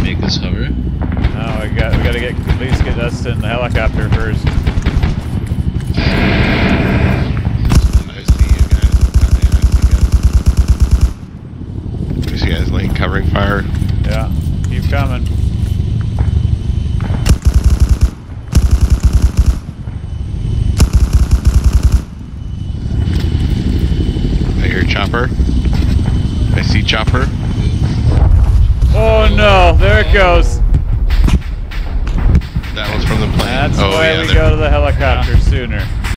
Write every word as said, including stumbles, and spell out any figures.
make us hover. No, we got we got to get at least get us in the helicopter first. I see you guys. I see you guys. I see you guys like covering fire. Yeah, keep coming. I hear chopper. I see chopper. Oh no, there it goes. That was from the plane. That's oh, why yeah, we there- go to the helicopter Yeah. sooner.